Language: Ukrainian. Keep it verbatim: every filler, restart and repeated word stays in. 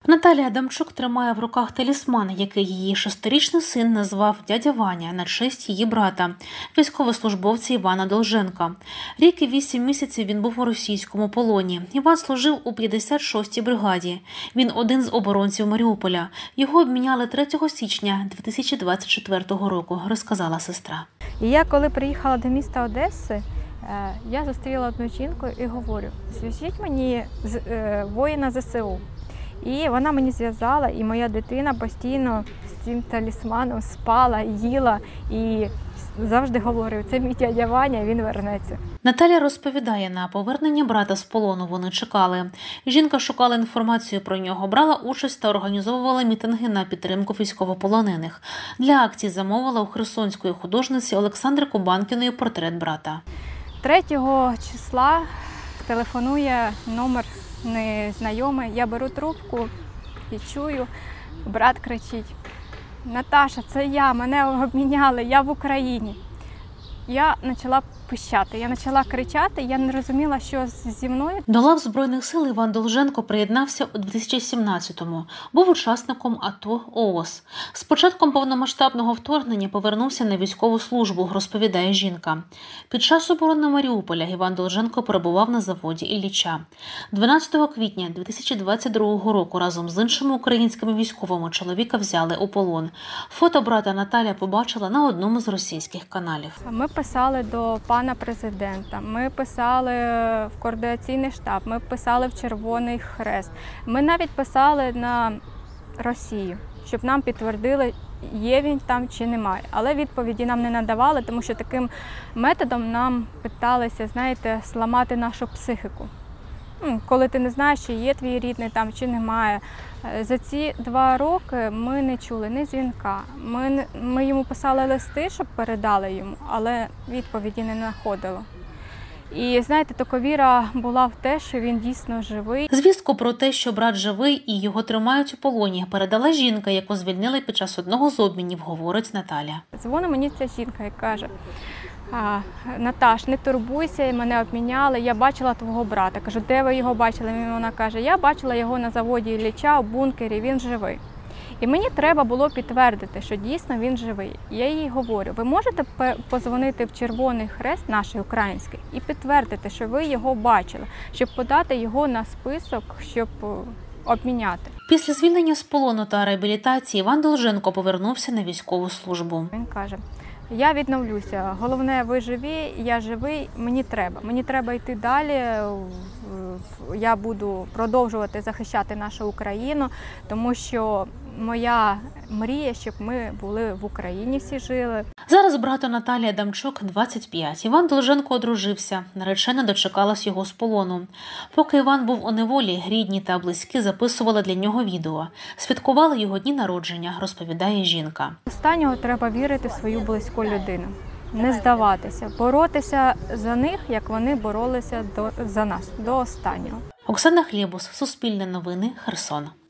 Наталія Адамчук тримає в руках талісман, який її шестирічний син назвав «Дядя Ваня» на честь її брата, військовослужбовця Івана Долженка. Рік і вісім місяців він був у російському полоні. Іван служив у п'ятдесят шостій бригаді. Він один з оборонців Маріуполя. Його обміняли третього січня дві тисячі двадцять четвертого року, розказала сестра. І я, коли приїхала до міста Одеси, я зустріла одну жінку і говорю: зв'яжіть мені воїна зе се у. І вона мені зв'язала, і моя дитина постійно з цим талісманом спала, їла і завжди говорив: це мій дядя Ваня, він вернеться. Наталя розповідає, на повернення брата з полону вони чекали. Жінка шукала інформацію про нього, брала участь та організовувала мітинги на підтримку військовополонених. Для акції замовила у херсонської художниці Олександри Кубанкіної портрет брата. третього числа телефонує номер незнайомий, я беру трубку і чую, брат кричить: «Наташа, це я, мене обміняли, я в Україні». Я почала пищати, я почала кричати, я не розуміла, що зі мною. До лав Збройних сил Іван Долженко приєднався у дві тисячі сімнадцятому. Був учасником АТО ООС. З початком повномасштабного вторгнення повернувся на військову службу, розповідає жінка. Під час оборони Маріуполя Іван Долженко перебував на заводі Ілліча. дванадцятого квітня дві тисячі двадцять другого року разом з іншими українськими військовими чоловіка взяли у полон. Фото брата Наталя побачила на одному з російських каналів. Ми писали до пана президента, ми писали в координаційний штаб, ми писали в Червоний Хрест. Ми навіть писали на Росію, щоб нам підтвердили, є він там чи немає. Але відповіді нам не надавали, тому що таким методом нам питалися, знаєте, зламати нашу психіку. Коли ти не знаєш, чи є твій рідний там, чи немає. За ці два роки ми не чули ні дзвінка. Ми, ми йому писали листи, щоб передали йому, але відповіді не знаходили. І, знаєте, така віра була в те, що він дійсно живий. Звістку про те, що брат живий і його тримають у полоні, передала жінка, яку звільнили під час одного з обмінів, говорить Наталя. Дзвонить мені ця жінка і каже: А, Наташ, не турбуйся, мене обміняли, я бачила твого брата. Кажу: де ви його бачили? Вона каже: я бачила його на заводі Ілліча, у бункері, він живий. І мені треба було підтвердити, що дійсно він живий. Я їй говорю: ви можете подзвонити в Червоний Хрест, наш український, і підтвердити, що ви його бачили, щоб подати його на список, щоб обміняти. Після звільнення з полону та реабілітації Іван Долженко повернувся на військову службу. Він каже: я відновлюся, головне, ви живі, я живий, мені треба. Мені треба йти далі, я буду продовжувати захищати нашу Україну, тому що моя мрія, щоб ми були в Україні, всі жили. Зараз брату Наталії Адамчук двадцять п'ять. Іван Долженко одружився. Наречена дочекалась його з полону. Поки Іван був у неволі, рідні та близькі записували для нього відео. Святкували його дні народження, розповідає жінка. Останнього треба вірити в свою близьку людину. Не здаватися, боротися за них, як вони боролися до, за нас, до останнього. Оксана Хлєбус, Суспільне новини, Херсон.